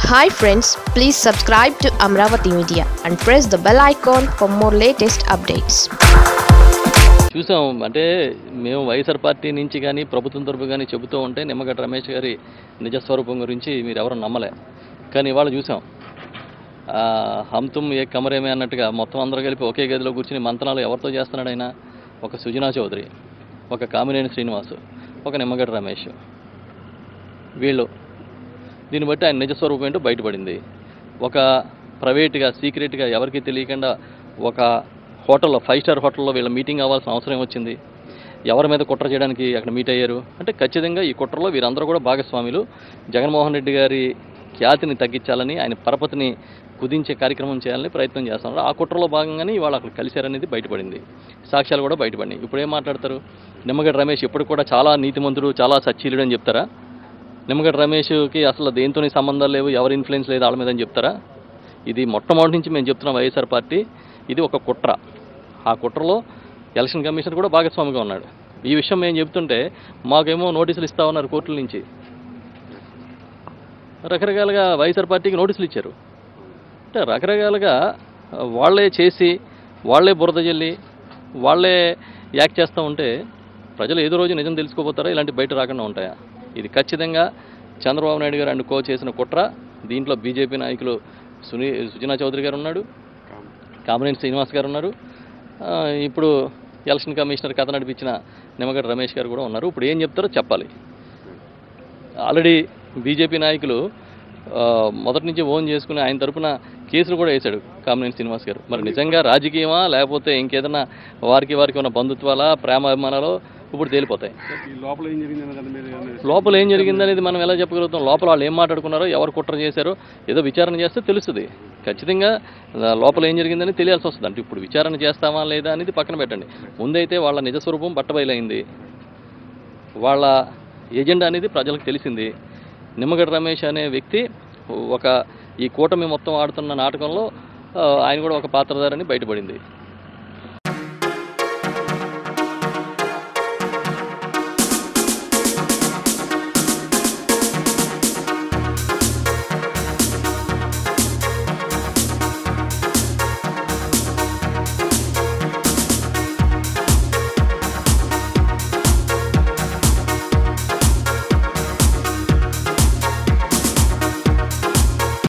Hi friends, please subscribe to Amravati Media and press the bell icon for more latest updates. చూసాం అంటే మేము YSR party నుంచి కానీ ప్రభుత్వం తరపు కానీ చెబుతూ ఉంటే నిమ్మగడ్డ రమేష్ గారి నిజస్వరూపం గురించి మీరు ఎవరు నమ్మలే. కానీ ఇవాళ చూసాం హమ్ తుమ్ ఏ కమరేమే అన్నట్టుగా మొత్తం అందరూ కలిపి ఒకే గదిలో కూర్చుని మంతనాలు ఎవరితో చేస్తున్నాడు ఆయన? ఒక సుజనా చౌదరి, ఒక కామినేని శ్రీనివాసు, ఒక నిమ్మగడ్డ రమేష్. వీళ్ళు దీన్ని బట్టి ఆయన నిజస్వరూపం ఏంటో బయటపడింది. ఒక ప్రైవేట్గా సీక్రెట్గా ఎవరికి తెలియకుండా ఒక హోటల్లో 5 స్టార్ హోటల్లో వీళ్ళ మీటింగ్ అవ్వాల్సిన అవసరం వచ్చింది. ఎవరి మీద కుట్ర చేయడానికి అక్కడ మీట్ అయ్యారు అంటే ఖచ్చితంగా ఈ కుట్రలో వీరందరూ కూడా భాగస్వాములు. జగన్మోహన్ రెడ్డి గారి ఖ్యాతిని తగ్గించాలని, ఆయన పరపతిని కుదించే కార్యక్రమం చేయాలని ప్రయత్నం చేస్తున్నారు. ఆ కుట్రలో భాగంగానే ఇవాళ అక్కడ కలిశారనేది బయటపడింది. సాక్ష్యాలు కూడా బయటపడినాయి. ఇప్పుడు ఏం మాట్లాడతారు? నిమ్మగడ్డ రమేష్ ఇప్పుడు కూడా చాలా నీతిమంతుడు, చాలా సచ్చీలుడు అని చెప్తారా? నిమ్మగడ్డ రమేష్కి అసలు దేంతోని సంబంధాలు లేవు, ఎవరి ఇన్ఫ్లుయెన్స్ లేదు వాళ్ళ మీద అని చెప్తారా? ఇది మొట్టమొదటి నుంచి మేము చెప్తున్నాం, వైఎస్ఆర్ పార్టీ ఇది ఒక కుట్ర. ఆ కుట్రలో ఎలక్షన్ కమిషన్ కూడా భాగస్వామిగా ఉన్నాడు. ఈ విషయం మేము చెప్తుంటే మాకేమో నోటీసులు ఇస్తా ఉన్నారు కోర్టుల నుంచి. రకరకాలుగా వైఎస్ఆర్ పార్టీకి నోటీసులు ఇచ్చారు. అంటే రకరకాలుగా వాళ్ళే చేసి, వాళ్ళే బురద జల్లి, వాళ్ళే యాక్ట్ చేస్తూ ఉంటే ప్రజలు ఏదో రోజు నిజం తెలుసుకోపోతారా? ఇలాంటి బయట రాకుండా ఉంటాయా? ఇది ఖచ్చితంగా చంద్రబాబు నాయుడు గారు అండ్ కో చేసిన కుట్ర. దీంట్లో బీజేపీ నాయకులు సుజనా చౌదరి గారు ఉన్నాడు, కామినేని శ్రీనివాస్ గారు ఉన్నారు, ఇప్పుడు ఎలక్షన్ కమిషనర్ కథ నడిపించిన నిమ్మగడ్డ రమేష్ గారు కూడా ఉన్నారు. ఇప్పుడు ఏం చెప్తారో చెప్పాలి. ఆల్రెడీ బీజేపీ నాయకులు మొదటి నుంచి ఓన్ చేసుకుని ఆయన తరఫున కేసులు కూడా వేశాడు కామినేని శ్రీనివాస్ గారు. మరి నిజంగా రాజకీయమా లేకపోతే ఇంకేదన్నా వారికి ఉన్న బంధుత్వాలా, ప్రేమాభిమానాలు ఇప్పుడు తేలిపోతాయి. లోపల ఏం జరిగిందనేది మనం ఎలా చెప్పగలుగుతాం? లోపల వాళ్ళు ఏం మాట్లాడుకున్నారో, ఎవరు కుట్ర చేశారో ఏదో విచారణ చేస్తే తెలుస్తుంది. ఖచ్చితంగా లోపల ఏం జరిగిందని తెలియాల్సి వస్తుంది. అంటే ఇప్పుడు విచారణ చేస్తామా లేదా అనేది పక్కన పెట్టండి. ముందైతే వాళ్ళ నిజస్వరూపం బట్టబయలైంది, వాళ్ళ ఎజెండా అనేది ప్రజలకు తెలిసింది. నిమ్మగడ్డ రమేష్ అనే వ్యక్తి ఈ కూటమి మొత్తం ఆడుతున్న నాటకంలో ఆయన కూడా ఒక పాత్రధారని బయటపడింది.